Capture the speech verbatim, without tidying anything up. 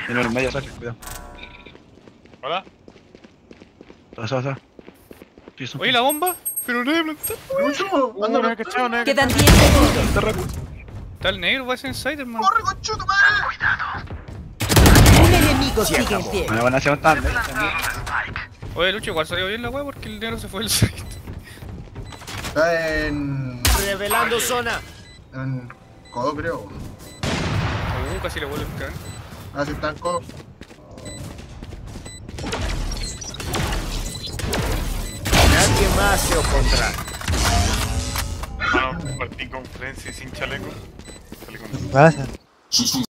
En el medio, saca, cuidado. Hola. Pasa, pasa. Sí, son- Oye, la bomba, pero no he plantado. ¡Lucho! Uh, ¡Anda, no he cachado, no he Quedan cachado. diez segundos. Está rápido. Está el negro, va a ser inside, hermano. ¡Corre, conchuto, madre! Un enemigo sigue en pie. Bueno, van a hacer un stand, ¿eh? Oye, Lucho, igual salió bien la weá porque el negro se fue del site. Está en... Revelando zona. en... Codo, creo. Uh, casi le vuelve a caer. Ah, sí, está en Codo. Nadie más se opondrá. Hermano, partí con Frenzy sin chaleco. Salí con... ¿Qué pasa?